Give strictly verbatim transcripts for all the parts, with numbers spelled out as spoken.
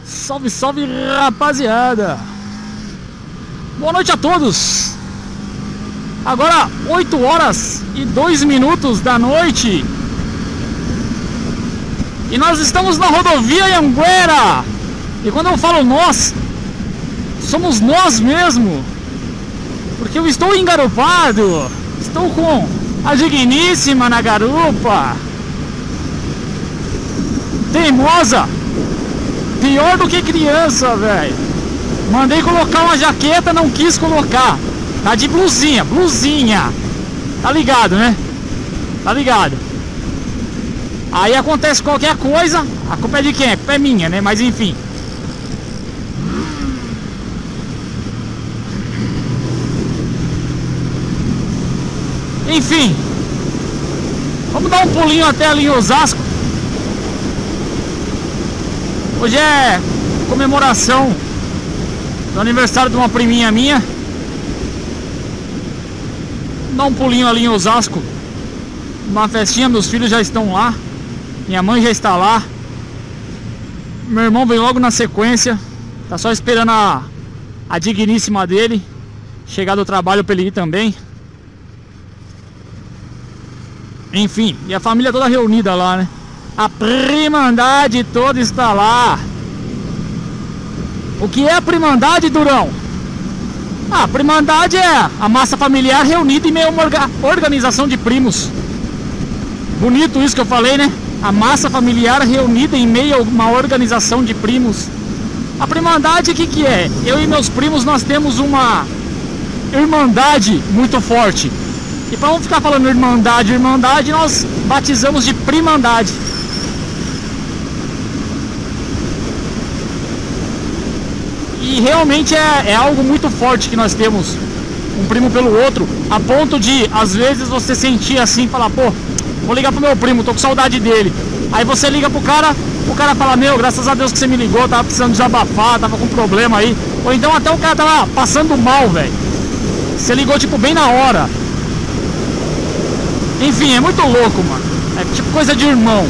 Salve, salve, rapaziada. Boa noite a todos. Agora oito horas e dois minutos da noite. E nós estamos na rodovia Anhanguera. E quando eu falo nós, somos nós mesmo. Porque eu estou engarupado. Estou com a digníssima na garupa. Teimosa. Pior do que criança, velho. Mandei colocar uma jaqueta, não quis colocar. Tá de blusinha, blusinha. Tá ligado, né? Tá ligado. Aí acontece qualquer coisa, a culpa é de quem? A culpa é minha, né? Mas enfim. Enfim. Vamos dar um pulinho até ali em Osasco. Hoje é comemoração do aniversário de uma priminha minha. Dá um pulinho ali em Osasco, uma festinha, meus filhos já estão lá, minha mãe já está lá, meu irmão vem logo na sequência, tá só esperando a, a digníssima dele chegar do trabalho para ele ir também. Enfim, e a família toda reunida lá, né? A primandade toda está lá. O que é a primandade, Durão? Ah, a primandade é a massa familiar reunida em meio a uma orga organização de primos. Bonito isso que eu falei, né? A massa familiar reunida em meio a uma organização de primos. A primandade, o que que é? Eu e meus primos, nós temos uma irmandade muito forte. E para não ficar falando irmandade, irmandade, nós batizamos de primandade. E realmente é, é algo muito forte que nós temos, um primo pelo outro, a ponto de, às vezes, você sentir assim, falar, pô, vou ligar pro meu primo, tô com saudade dele. Aí você liga pro cara, o cara fala, meu, graças a Deus que você me ligou, tava precisando desabafar, tava com problema aí. Ou então até o cara tava passando mal, velho. Você ligou, tipo, bem na hora. Enfim, é muito louco, mano. É tipo coisa de irmão.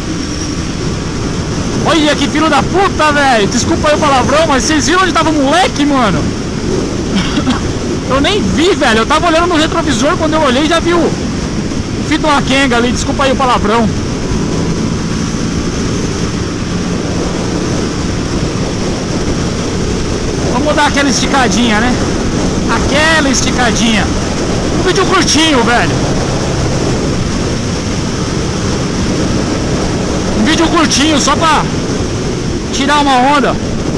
Olha que filho da puta, velho. Desculpa aí o palavrão, mas vocês viram onde tava o moleque, mano? Eu nem vi, velho. Eu tava olhando no retrovisor, quando eu olhei já vi o filho de uma quenga ali. Desculpa aí o palavrão. Vamos dar aquela esticadinha, né? Aquela esticadinha. Um vídeo curtinho, velho. Um vídeo curtinho, só pra tirar uma onda.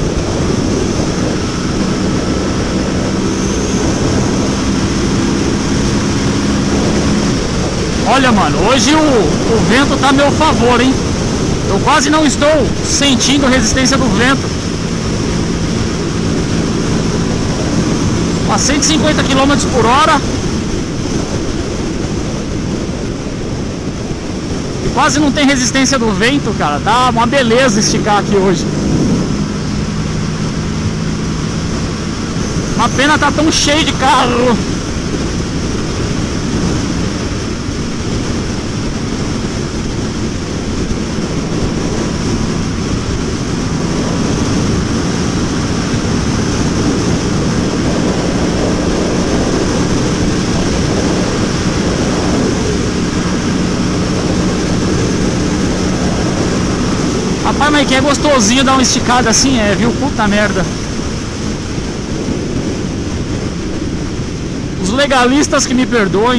Olha, mano, hoje o, o vento tá a meu favor, hein? Eu quase não estou sentindo a resistência do vento. A cento e cinquenta quilômetros por hora. Quase não tem resistência do vento, cara. Tá uma beleza esticar aqui hoje. Uma pena tá tão cheio de carro. Rapaz, mas que é gostosinho dar uma esticada assim, é, viu? Puta merda. Os legalistas que me perdoem.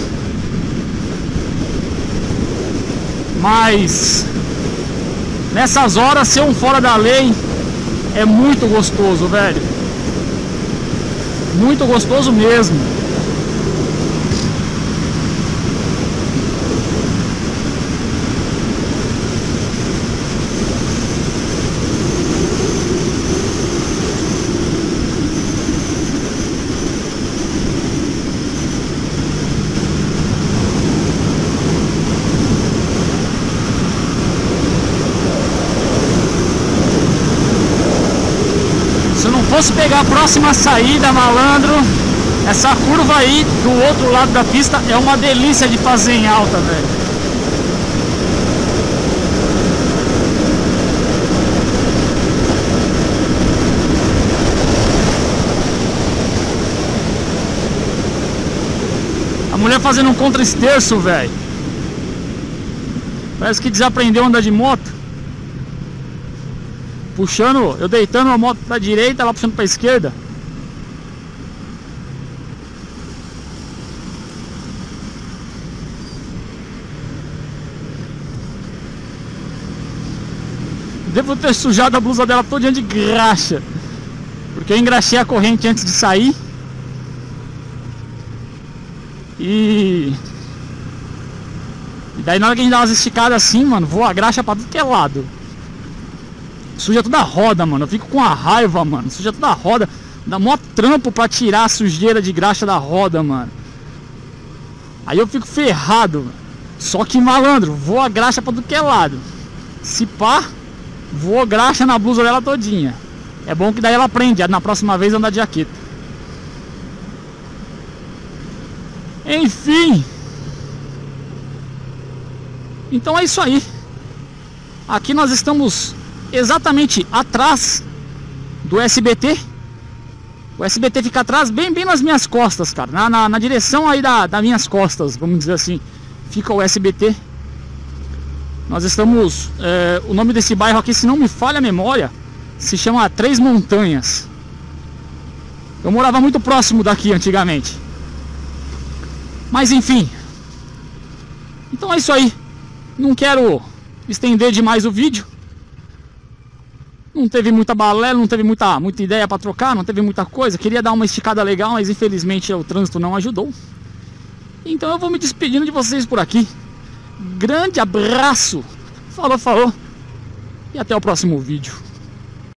Mas nessas horas ser um fora da lei é muito gostoso, velho. Muito gostoso mesmo. Fosse pegar a próxima saída, malandro, essa curva aí do outro lado da pista é uma delícia de fazer em alta, velho. mulher fazendo um contra-esterço, velho. Parece que desaprendeu a andar de moto. Puxando, eu deitando a moto pra direita, ela puxando pra esquerda. Devo ter sujado a blusa dela todinha de graxa, porque eu engraxei a corrente antes de sair. E... e daí na hora que a gente dá umas esticadas assim, mano, voa a graxa pra tudo que é lado. Suja toda a roda, mano. Eu fico com a raiva, mano. Suja toda a roda. Dá mó trampo pra tirar a sujeira de graxa da roda, mano. Aí eu fico ferrado. Só que malandro, voa a graxa pra tudo que é lado. Se pá, voa graxa na blusa dela todinha. É bom que daí ela aprende na próxima vez andar de jaqueta. Enfim. Então é isso aí. Aqui nós estamos exatamente atrás do S B T. O S B T fica atrás, bem, bem nas minhas costas, cara. Na, na, na direção aí da, das minhas costas, vamos dizer assim, fica o S B T. Nós estamos... É, o nome desse bairro aqui, se não me falha a memória, se chama Três Montanhas. Eu morava muito próximo daqui antigamente. Mas enfim. Então é isso aí. Não quero estender demais o vídeo. Não teve muita balela, não teve muita, muita ideia para trocar, não teve muita coisa. Queria dar uma esticada legal, mas infelizmente o trânsito não ajudou. Então eu vou me despedindo de vocês por aqui. Grande abraço. Falou, falou. E até o próximo vídeo.